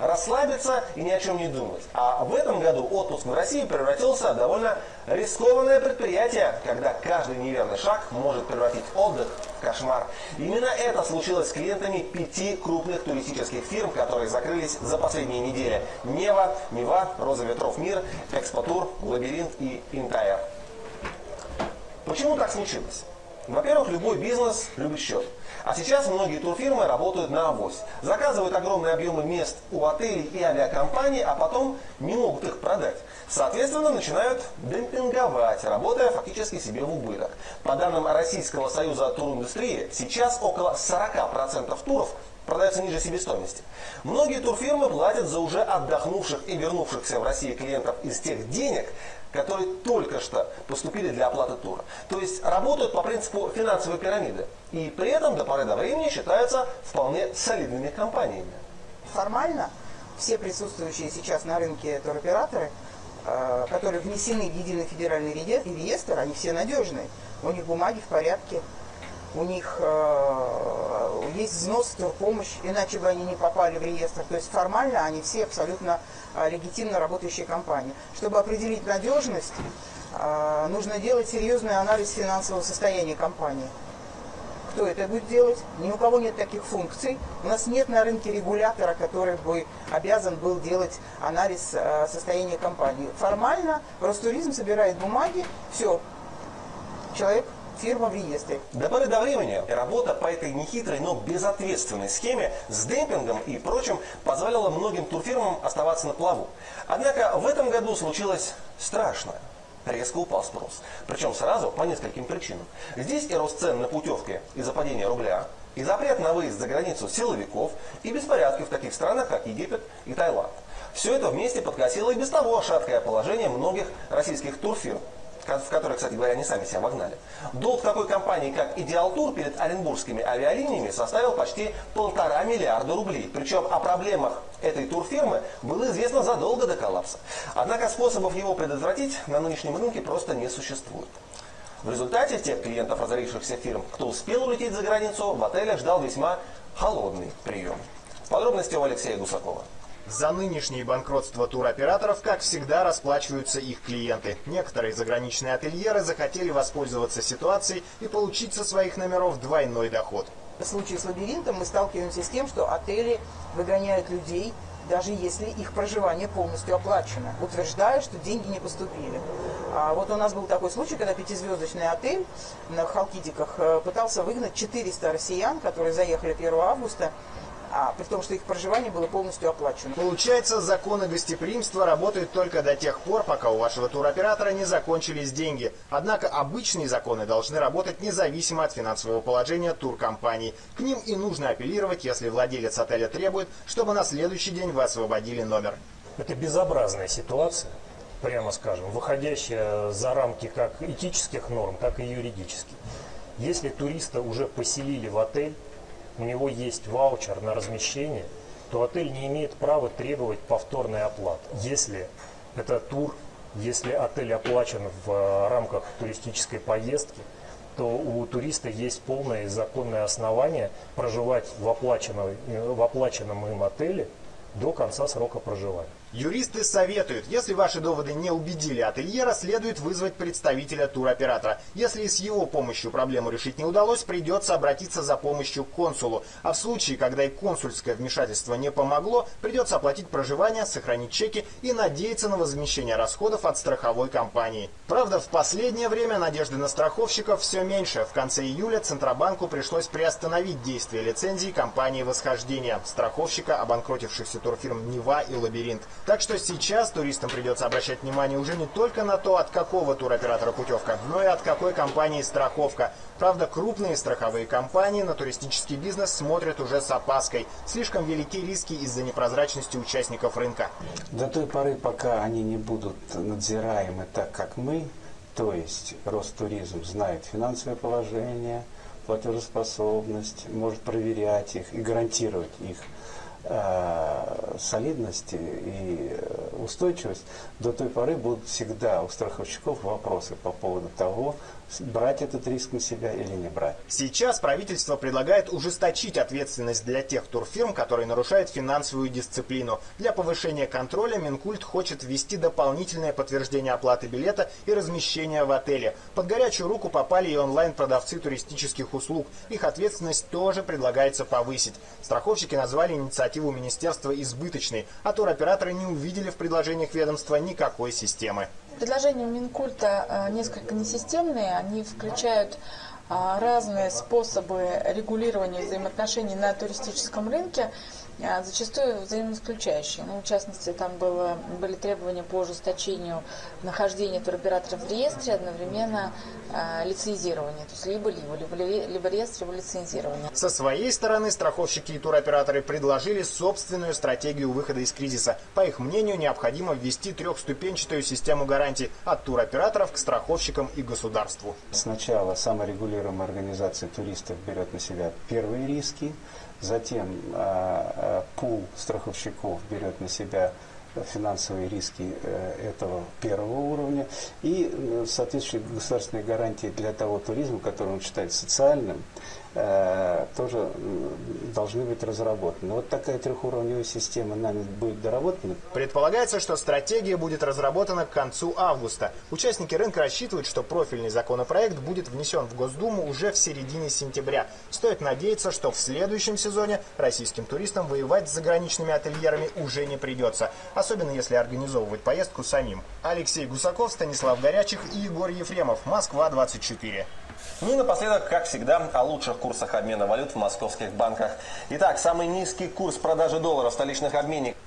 расслабиться и ни о чем не думать. А в этом году отпуск в России превратился в довольно рискованное предприятие, когда каждый неверный шаг может превратить отдых в кошмар. Именно это случилось с клиентами 5 крупных туристических фирм, которые закрылись за последние недели. Нева, Роза ветров Мир, Экспотур, Лабиринт и Интайр. Почему так случилось? Во-первых, любой бизнес любит счет. А сейчас многие турфирмы работают на авось. Заказывают огромные объемы мест у отелей и авиакомпаний, а потом не могут их продать. Соответственно, начинают демпинговать, работая фактически себе в убыток. По данным Российского союза туриндустрии, сейчас около 40% туров продаются ниже себестоимости. Многие турфирмы платят за уже отдохнувших и вернувшихся в Россию клиентов из тех денег, которые только что поступили для оплаты тура. То есть работают по принципу финансовой пирамиды. И при этом до поры до времени считаются вполне солидными компаниями. Формально все присутствующие сейчас на рынке туроператоры, которые внесены в единый федеральный реестр, они все надежные. У них бумаги в порядке. У них есть взнос в турпомощь, иначе бы они не попали в реестр. То есть формально они все абсолютно легитимно работающие компании. Чтобы определить надежность, нужно делать серьезный анализ финансового состояния компании. Кто это будет делать? Ни у кого нет таких функций. У нас нет на рынке регулятора, который бы обязан был делать анализ состояния компании. Формально Ростуризм собирает бумаги, все, человек, фирма в реестре. До поры до времени работа по этой нехитрой, но безответственной схеме с демпингом и прочим позволяла многим турфирмам оставаться на плаву. Однако в этом году случилось страшное. Резко упал спрос. Причем сразу по нескольким причинам. Здесь и рост цен на путевки из-за падения рубля, и запрет на выезд за границу силовиков, и беспорядки в таких странах, как Египет и Таиланд. Все это вместе подкосило и без того шаткое положение многих российских турфирм, в которые, кстати говоря, они сами себя вогнали. Долг такой компании, как Идеалтур, перед оренбургскими авиалиниями составил почти 1,5 миллиарда рублей. Причем о проблемах этой турфирмы было известно задолго до коллапса. Однако способов его предотвратить на нынешнем рынке просто не существует. В результате тех клиентов разорившихся фирм, кто успел улететь за границу, в отелях ждал весьма холодный прием. Подробности у Алексея Гусакова. За нынешнее банкротство туроператоров, как всегда, расплачиваются их клиенты. Некоторые заграничные ательеры захотели воспользоваться ситуацией и получить со своих номеров двойной доход. В случае с Лабиринтом мы сталкиваемся с тем, что отели выгоняют людей, даже если их проживание полностью оплачено, утверждая, что деньги не поступили. А вот у нас был такой случай, когда 5-звездочный отель на Халкидиках пытался выгнать 400 россиян, которые заехали 1 августа, при том, что их проживание было полностью оплачено. Получается, законы гостеприимства работают только до тех пор, пока у вашего туроператора не закончились деньги. Однако обычные законы должны работать независимо от финансового положения туркомпаний. К ним и нужно апеллировать, если владелец отеля требует, чтобы на следующий день вы освободили номер. Это безобразная ситуация, прямо скажем, выходящая за рамки как этических норм, так и юридических. Если туриста уже поселили в отель, у него есть ваучер на размещение, то отель не имеет права требовать повторной оплаты. Если это тур, если отель оплачен в рамках туристической поездки, то у туриста есть полное и законное основание проживать в оплаченном им отеле до конца срока проживания. Юристы советуют, если ваши доводы не убедили ательера, следует вызвать представителя туроператора. Если с его помощью проблему решить не удалось, придется обратиться за помощью к консулу. А в случае, когда и консульское вмешательство не помогло, придется оплатить проживание, сохранить чеки и надеяться на возмещение расходов от страховой компании. Правда, в последнее время надежды на страховщиков все меньше. В конце июля Центробанку пришлось приостановить действие лицензии компании «Восхождение», страховщика обанкротившихся турфирм «Нева» и «Лабиринт». Так что сейчас туристам придется обращать внимание уже не только на то, от какого туроператора путевка, но и от какой компании страховка. Правда, крупные страховые компании на туристический бизнес смотрят уже с опаской. Слишком велики риски из-за непрозрачности участников рынка. До той поры, пока они не будут надзираемы так, как мы, то есть Ростуризм знает финансовое положение, платежеспособность, может проверять их и гарантировать их солидности и устойчивость, до той поры будут всегда у страховщиков вопросы по поводу того, брать этот риск на себя или не брать. Сейчас правительство предлагает ужесточить ответственность для тех турфирм, которые нарушают финансовую дисциплину. Для повышения контроля Минкульт хочет ввести дополнительное подтверждение оплаты билета и размещения в отеле. Под горячую руку попали и онлайн-продавцы туристических услуг. Их ответственность тоже предлагается повысить. Страховщики назвали инициативу министерства избыточной, а туроператоры не увидели в предложениях ведомства никакой системы. Предложения Минкульта несколько несистемные, они включают разные способы регулирования взаимоотношений на туристическом рынке, зачастую взаимоисключающие. В частности, там были требования по ужесточению нахождения туроператоров в реестре, одновременно лицензирования. То есть либо реестр, либо лицензирование. Со своей стороны страховщики и туроператоры предложили собственную стратегию выхода из кризиса. По их мнению, необходимо ввести трехступенчатую систему гарантий от туроператоров к страховщикам и государству. Сначала саморегулируемая организация туристов берет на себя первые риски, затем пул страховщиков берет на себя финансовые риски этого первого уровня и соответствующие государственные гарантии для того туризма, который он считает социальным, тоже должны быть разработаны. Вот такая трехуровневая система нами будет доработана. Предполагается, что стратегия будет разработана к концу августа. Участники рынка рассчитывают, что профильный законопроект будет внесен в Госдуму уже в середине сентября. Стоит надеяться, что в следующем сезоне российским туристам воевать с заграничными ательерами уже не придется. Особенно если организовывать поездку самим. Алексей Гусаков, Станислав Горячих и Егор Ефремов. Москва, 24. Ну и напоследок, как всегда, о лучших курсах обмена валют в московских банках. Итак, самый низкий курс продажи доллара в столичных обменниках